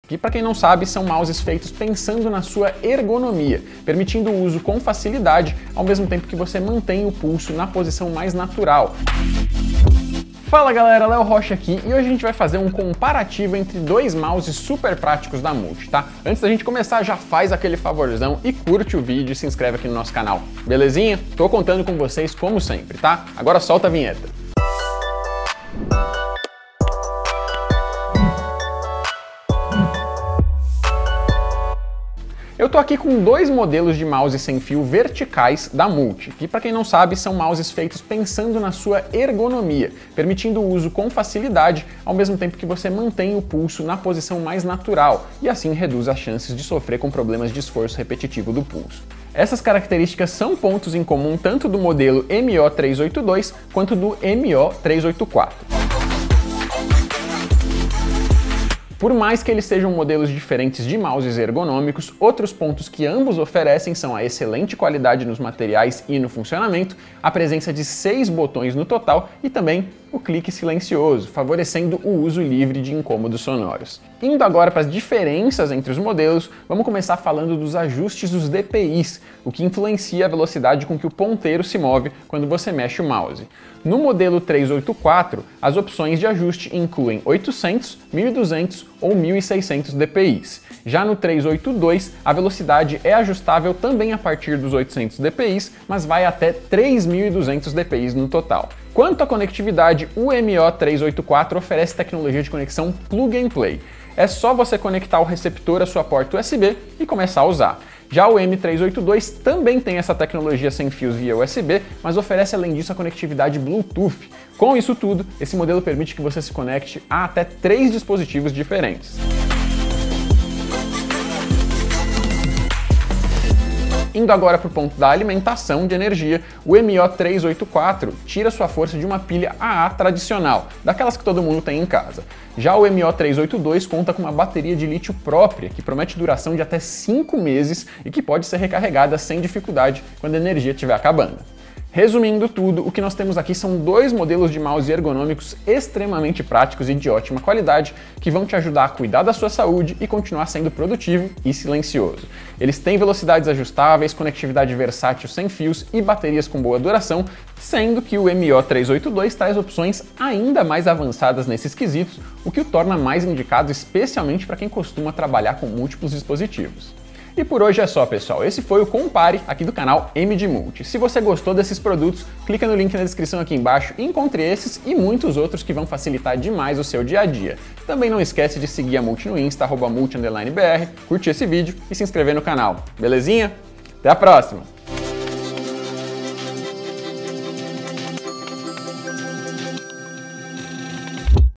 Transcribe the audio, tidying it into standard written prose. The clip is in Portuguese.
que, para quem não sabe, são mouses feitos pensando na sua ergonomia, permitindo o uso com facilidade, ao mesmo tempo que você mantém o pulso na posição mais natural. Fala galera, Léo Rocha aqui e hoje a gente vai fazer um comparativo entre dois mouses super práticos da Multi, tá? Antes da gente começar, já faz aquele favorzão e curte o vídeo e se inscreve aqui no nosso canal, belezinha? Tô contando com vocês como sempre, tá? Agora solta a vinheta. Eu tô aqui com dois modelos de mouse sem fio verticais da Multi, que, para quem não sabe, são mouses feitos pensando na sua ergonomia, permitindo o uso com facilidade, ao mesmo tempo que você mantém o pulso na posição mais natural e assim reduz as chances de sofrer com problemas de esforço repetitivo do pulso. Essas características são pontos em comum tanto do modelo MO382 quanto do MO384. Por mais que eles sejam modelos diferentes de mouses ergonômicos, outros pontos que ambos oferecem são a excelente qualidade nos materiais e no funcionamento, a presença de 6 botões no total e também o clique silencioso, favorecendo o uso livre de incômodos sonoros. Indo agora para as diferenças entre os modelos, vamos começar falando dos ajustes dos DPIs, o que influencia a velocidade com que o ponteiro se move quando você mexe o mouse. No modelo 384, as opções de ajuste incluem 800, 1200 ou 1600 DPIs. Já no 382, a velocidade é ajustável também a partir dos 800 DPIs, mas vai até 3200 DPIs no total. Quanto à conectividade, o MO384 oferece tecnologia de conexão Plug and Play. É só você conectar o receptor à sua porta USB e começar a usar. Já o M382 também tem essa tecnologia sem fios via USB, mas oferece além disso a conectividade Bluetooth. Com isso tudo, esse modelo permite que você se conecte a até 3 dispositivos diferentes. Indo agora para o ponto da alimentação de energia, o MO384 tira sua força de uma pilha AA tradicional, daquelas que todo mundo tem em casa. Já o MO382 conta com uma bateria de lítio própria, que promete duração de até 5 meses e que pode ser recarregada sem dificuldade quando a energia estiver acabando. Resumindo tudo, o que nós temos aqui são dois modelos de mouse ergonômicos extremamente práticos e de ótima qualidade que vão te ajudar a cuidar da sua saúde e continuar sendo produtivo e silencioso. Eles têm velocidades ajustáveis, conectividade versátil sem fios e baterias com boa duração, sendo que o MO382 traz opções ainda mais avançadas nesses quesitos, o que o torna mais indicado especialmente para quem costuma trabalhar com múltiplos dispositivos. E por hoje é só, pessoal. Esse foi o Compare aqui do canal M de Multi. Se você gostou desses produtos, clica no link na descrição aqui embaixo e encontre esses e muitos outros que vão facilitar demais o seu dia a dia. Também não esquece de seguir a Multi no Insta, @multi_br, curtir esse vídeo e se inscrever no canal. Belezinha? Até a próxima!